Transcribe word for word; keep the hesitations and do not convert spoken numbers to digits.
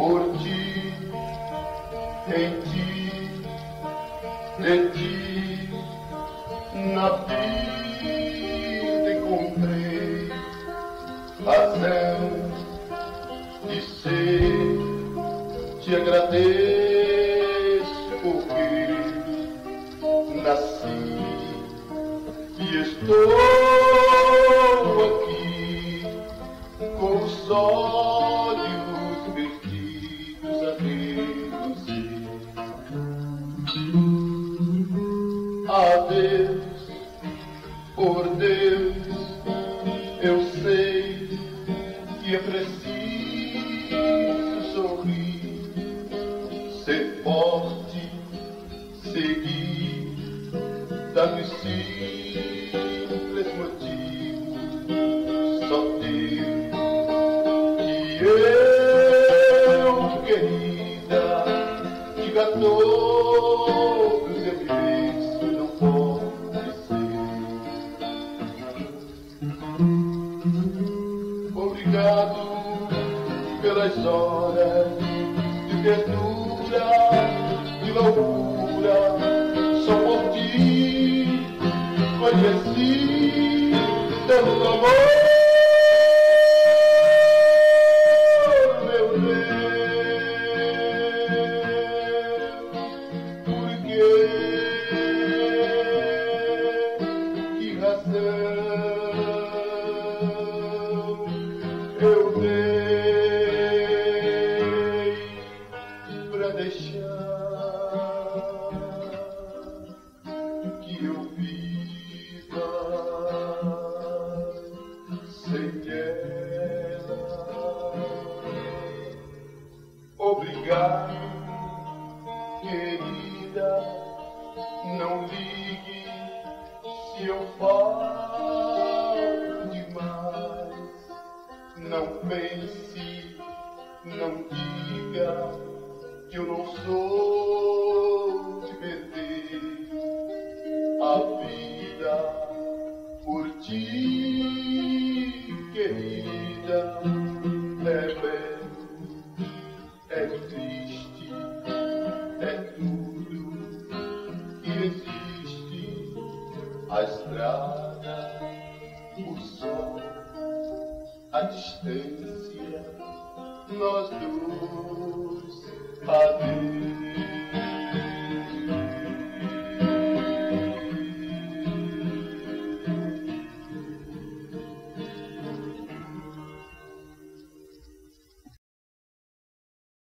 por ti, em ti, de ti, na vida encontrei razão de ser. Te agradeço porque nasci e estou aqui com os olhos perdidos a ver você. Adeus, por Deus, eu sei que é preciso sorrir, ser forte, seguir, dar-me simples motivo, só ter que eu, querida, diga a todos eu isso não pode ser. Obrigado pelas horas de ternura e loucura, só por ti conheci tanto amor, meu Deus. Por quê? Que razão eu dei pra deixar que eu viva sem ela? Obrigado, querida, não ligue se eu falo demais. Não pense, não diga que eu não sou de perder a vida por ti, querida. É belo, é triste, é tudo que existe. A estrada, o sol, a distância, nós dois, adeus.